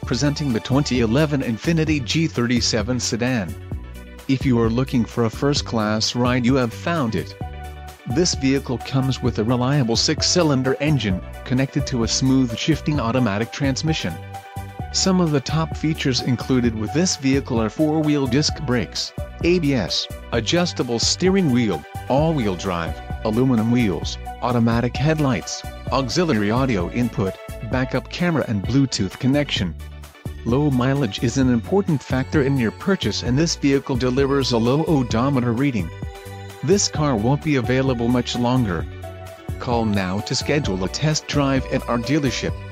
presenting the 2011 Infiniti G37 sedan. If you are looking for a first-class ride, you have found it. This vehicle comes with a reliable 6-cylinder engine, connected to a smooth shifting automatic transmission. Some of the top features included with this vehicle are 4-wheel disc brakes, ABS, adjustable steering wheel, all-wheel drive, aluminum wheels, automatic headlights, auxiliary audio input, backup camera and Bluetooth connection. Low mileage is an important factor in your purchase, and this vehicle delivers a low odometer reading. This car won't be available much longer. Call now to schedule a test drive at our dealership.